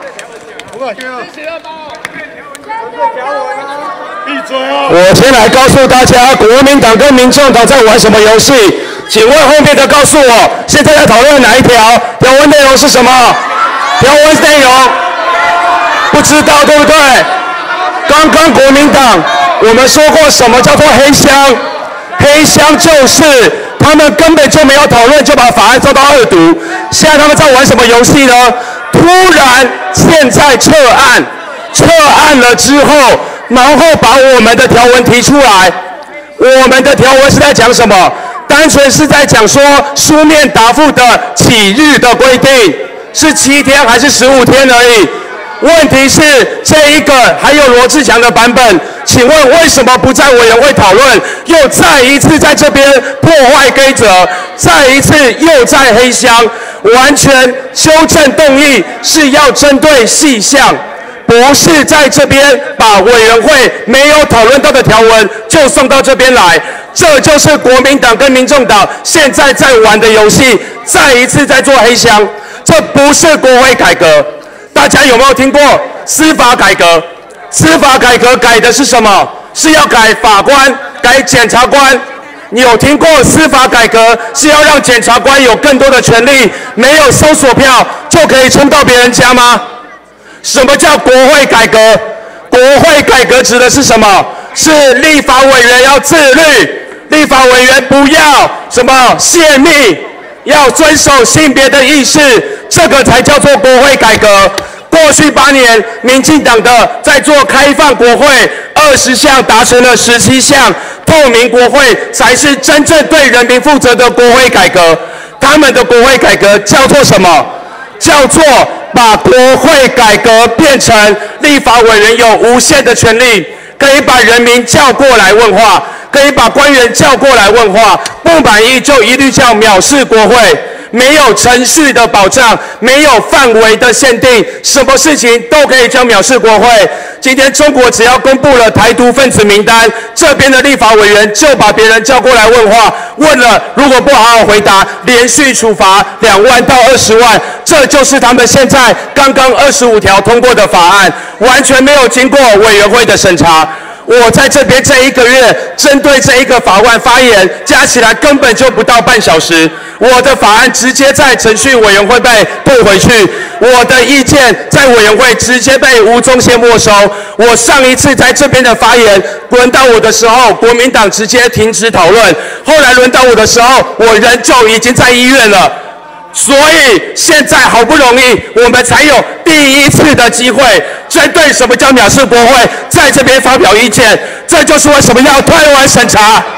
闭嘴哦！我先来告诉大家，国民党跟民众党在玩什么游戏？请问后面的告诉我，现在在讨论哪一条？条文内容是什么？条文内容不知道，对不对？刚刚国民党我们说过什么叫做黑箱？黑箱就是他们根本就没有讨论，就把法案送到二读。现在他们在玩什么游戏呢？突然现在撤案了之后，然后把我们的条文提出来。我们的条文是在讲什么？单纯是在讲说书面答复的起日的规定是7天还是15天而已。问题是这一个还有罗志强的版本，请问为什么不在委员会讨论，又再一次在这边破坏规则，再一次又在黑箱？完全修正动议是要针对细项，不是在这边把委员会没有讨论到的条文就送到这边来。这就是国民党跟民众党现在在玩的游戏，再一次在做黑箱。这不是国会改革。大家有没有听过司法改革？司法改革改的是什么？是要改法官、改检察官。你有听过司法改革是要让检察官有更多的权利，没有搜索票就可以冲到别人家吗？什么叫国会改革？国会改革指的是什么？是立法委员要自律，立法委员不要什么泄密，要遵守性别的意识，这个才叫做国会改革。过去8年，民进党的在做开放国会，20项达成了17项，透明国会才是真正对人民负责的国会改革。他们的国会改革叫做什么？叫做把国会改革变成立法委员有无限的权利，可以把人民叫过来问话，可以把官员叫过来问话，不满意就一律叫藐视国会。没有程序的保障，没有范围的限定，什么事情都可以叫藐视国会。今天中国只要公布了台独分子名单，这边的立法委员就把别人叫过来问话，问了如果不好好回答，连续处罚2万到20万。这就是他们现在刚刚25条通过的法案，完全没有经过委员会的审查。我在这边这1个月针对这一个法案发言，加起来根本就不到半小时。我的法案直接在程序委员会被退回去，我的意见在委员会直接被吴宗宪没收。我上一次在这边的发言，轮到我的时候，国民党直接停止讨论。后来轮到我的时候，我人就已经在医院了。所以现在好不容易，我们才有第一次的机会，针对什么叫藐视国会，在这边发表意见。这就是为什么要推完审查。